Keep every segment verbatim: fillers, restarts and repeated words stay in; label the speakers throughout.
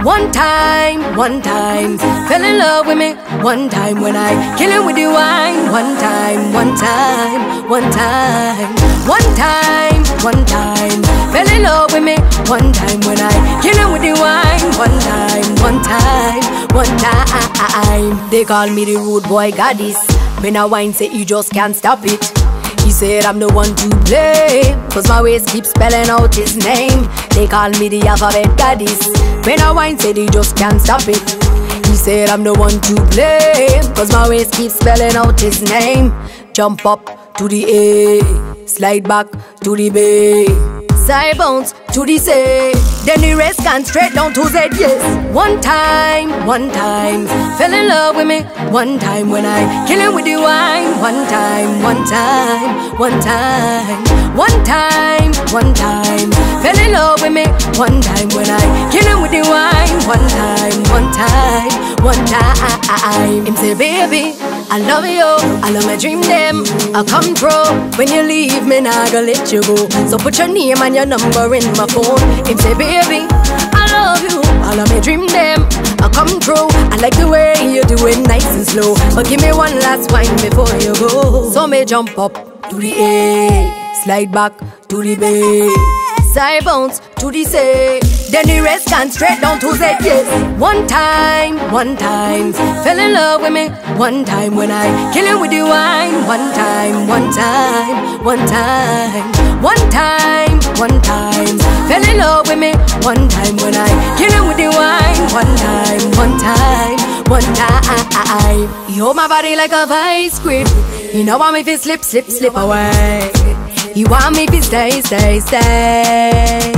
Speaker 1: One time, one time, fell in love with me. One time when I kill it with the wine. One time, one time, one time, one time, one time, fell in love with me. One time when I kill it with the wine. One time, one time, one time. They call me the rude boy goddess. When I wine say you just can't stop it. He said I'm the one to blame, cause my waist keeps spelling out his name. They call me the alphabet goddess. When I wine say they just can't stop it. He said I'm the one to blame, cause my waist keeps spelling out his name. Jump up to the A, slide back to the B, side bounce to the C, then the rest can straight down to Z, yes. One time, one time, fell in love with me. One time when I kill it with the wine. One time, one time, one time, one time, one time, fell in love with me. One time when I kill it with the wine. One time, one time, one time. Him say, baby, I love you, I love my dream them, I come true. When you leave me, nah gonna let you go. So put your name and your number in my phone. Him say, baby, I love you, I love my dream them, I come true. I like the way you do it nice and slow, but give me one last wine before you go. So me jump up to the A, slide back to the B, side bounce to the C, then the rest can straight down to Z, yes. One time, one time, fell in love with me. One time when I kill it with the wine. One time, one time, one time, one time, one time, fell in love with me. One time when I kill it with the wine. One time, one time, one time. You hold my body like a vice grip. You know want me to slip, slip, slip away. You want me to stay, stay, stay.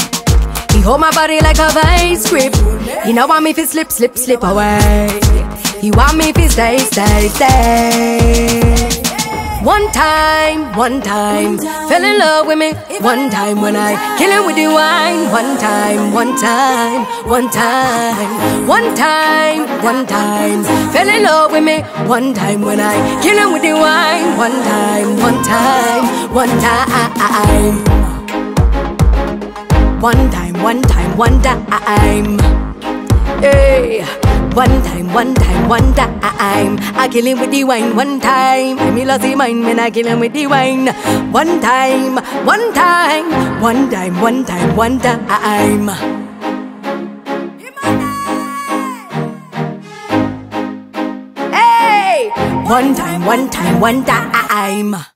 Speaker 1: He hold my body like a vice grip. You know want me to slip, slip, slip away. He want me to stay, stay, stay. One time, one time, fell in love with me. One time when I kill it with the wine. One time, one time, one time, one time, one time, fell in love with me. One time when I kill it with the wine. One time, one time, one time, one time, one time, one time. Hey. One time, one time, one time, I kill him with the wine. One time, I me lost the mind when I kill him with the wine. One time, one time, one time, one time, one time. Hey! One time, one time, one time.